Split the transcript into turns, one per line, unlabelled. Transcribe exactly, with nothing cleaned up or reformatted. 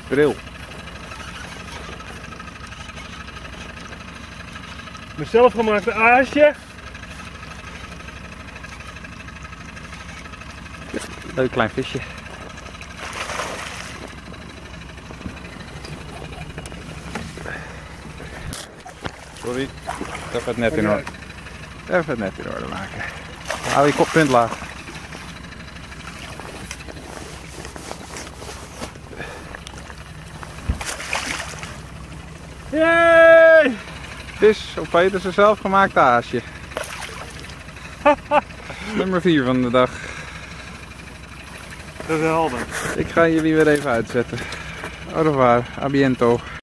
Bril.
Mijn zelfgemaakte aasje.
Leuk klein visje. Sorry, even het net in orde. Even het net in orde maken. Hou je koppunt laag.
Yay!
Vis op Peters' zelf gemaakt aasje. Nummer vier van de dag.
Geweldig.
Ik ga jullie weer even uitzetten. Au revoir, a biento.